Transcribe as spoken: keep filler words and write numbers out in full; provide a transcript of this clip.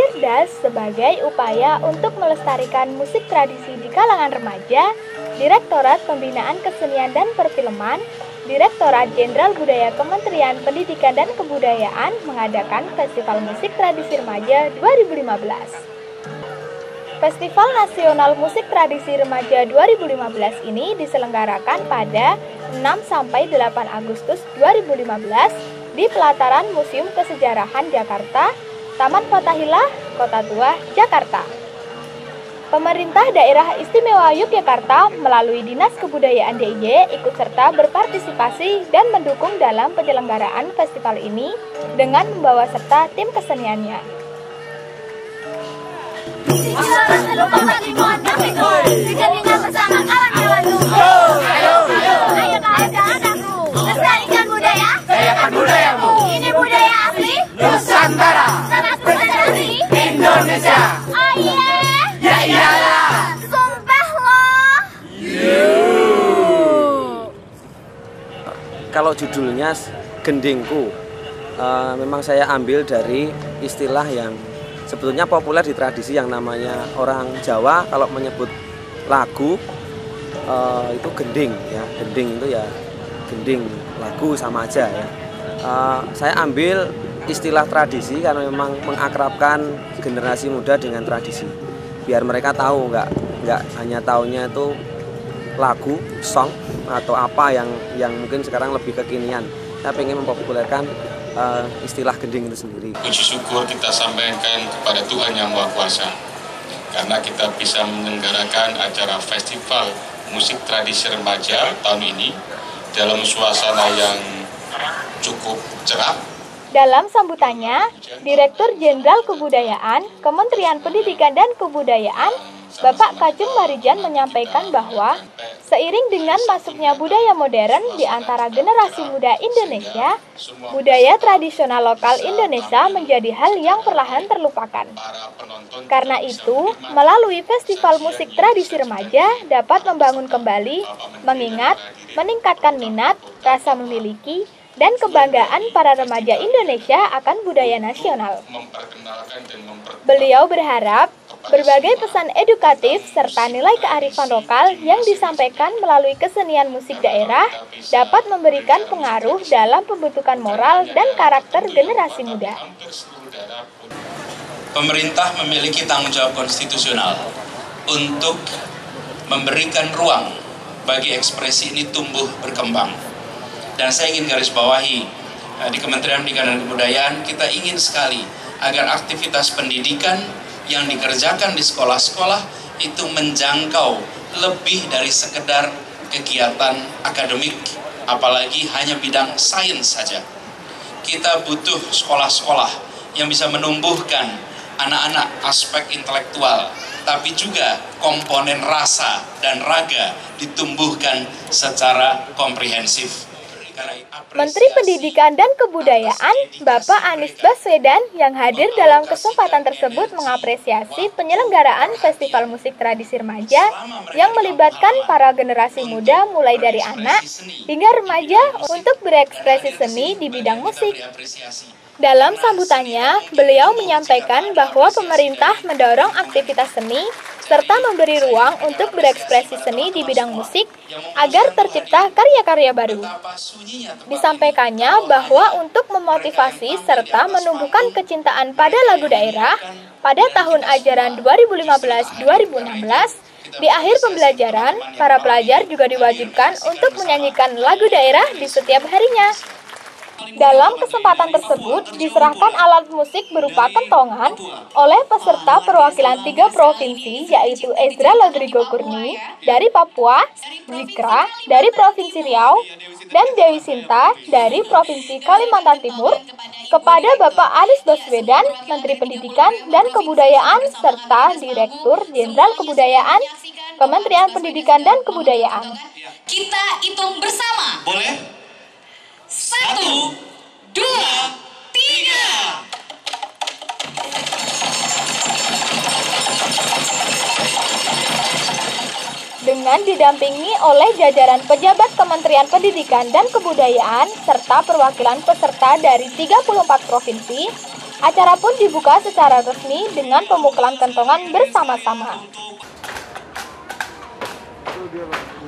Cerdas sebagai upaya untuk melestarikan musik tradisi di kalangan remaja, Direktorat Pembinaan Kesenian dan Perfilman, Direktorat Jenderal Budaya Kementerian Pendidikan dan Kebudayaan mengadakan Festival Musik Tradisi Remaja dua ribu lima belas. Festival Nasional Musik Tradisi Remaja dua ribu lima belas ini diselenggarakan pada enam sampai delapan Agustus dua ribu lima belas di pelataran Museum Kesejarahan Jakarta, Taman Fathahillah, Kota Tua, Jakarta. Pemerintah Daerah Istimewa Yogyakarta melalui Dinas Kebudayaan D I Y ikut serta berpartisipasi dan mendukung dalam penyelenggaraan festival ini dengan membawa serta tim keseniannya. Lestarikan budaya, kayakan budayamu. Ini budaya asli Nusantara, sangat berprestasi Indonesia. Oh iya, ya iyalah. Sumpah loh. Kalau judulnya Gendingku, uh, memang saya ambil dari istilah yang sebetulnya populer di tradisi yang namanya orang Jawa kalau menyebut lagu uh, itu gending ya, gending itu ya gending lagu sama aja ya. Uh, saya ambil istilah tradisi karena memang mengakrabkan generasi muda dengan tradisi, biar mereka tahu nggak nggak hanya taunya itu lagu, song atau apa yang yang mungkin sekarang lebih kekinian. Saya ingin mempopulerkan uh, istilah gending itu sendiri. Puji syukur kita sampaikan kepada Tuhan Yang Maha Kuasa karena kita bisa menyelenggarakan acara festival musik tradisi remaja tahun ini dalam suasana yang cukup cerah. Dalam sambutannya, Direktur Jenderal Kebudayaan Kementerian Pendidikan dan Kebudayaan, Bapak Kacung Marijan menyampaikan bahwa seiring dengan masuknya budaya modern di antara generasi muda Indonesia, budaya tradisional lokal Indonesia menjadi hal yang perlahan terlupakan. Karena itu, melalui Festival Musik Tradisi Remaja dapat membangun kembali, mengingat, meningkatkan minat, rasa memiliki, dan kebanggaan para remaja Indonesia akan budaya nasional. Beliau berharap berbagai pesan edukatif serta nilai kearifan lokal yang disampaikan melalui kesenian musik daerah dapat memberikan pengaruh dalam pembentukan moral dan karakter generasi muda. Pemerintah memiliki tanggung jawab konstitusional untuk memberikan ruang bagi ekspresi ini tumbuh berkembang. Dan saya ingin garis bawahi, di Kementerian Pendidikan dan Kebudayaan kita ingin sekali agar aktivitas pendidikan yang dikerjakan di sekolah-sekolah itu menjangkau lebih dari sekedar kegiatan akademik, apalagi hanya bidang sains saja. Kita butuh sekolah-sekolah yang bisa menumbuhkan anak-anak aspek intelektual, tapi juga komponen rasa dan raga ditumbuhkan secara komprehensif. Menteri Pendidikan dan Kebudayaan, Bapak Anies Baswedan yang hadir dalam kesempatan tersebut mengapresiasi penyelenggaraan Festival Musik Tradisi Remaja yang melibatkan para generasi muda mulai dari anak hingga remaja untuk berekspresi seni di bidang musik. Dalam sambutannya, beliau menyampaikan bahwa pemerintah mendorong aktivitas seni serta memberi ruang untuk berekspresi seni di bidang musik agar tercipta karya-karya baru. Disampaikannya bahwa untuk memotivasi serta menumbuhkan kecintaan pada lagu daerah pada tahun ajaran dua ribu lima belas dua ribu enam belas, di akhir pembelajaran, para pelajar juga diwajibkan untuk menyanyikan lagu daerah di setiap harinya. Dalam kesempatan tersebut, diserahkan alat musik berupa kentongan oleh peserta perwakilan tiga provinsi, yaitu Ezra Lodrigo Kurni dari Papua, Zikra dari Provinsi Riau, dan Dewi Sinta dari Provinsi Kalimantan Timur, kepada Bapak Anies Baswedan, Menteri Pendidikan dan Kebudayaan, serta Direktur Jenderal Kebudayaan, Kementerian Pendidikan dan Kebudayaan. Kita hitung bersama. Boleh? Satu, dua, tiga. Dengan didampingi oleh jajaran pejabat Kementerian Pendidikan dan Kebudayaan serta perwakilan peserta dari tiga puluh empat provinsi, Acara pun dibuka secara resmi dengan pemukulan kentongan bersama-sama.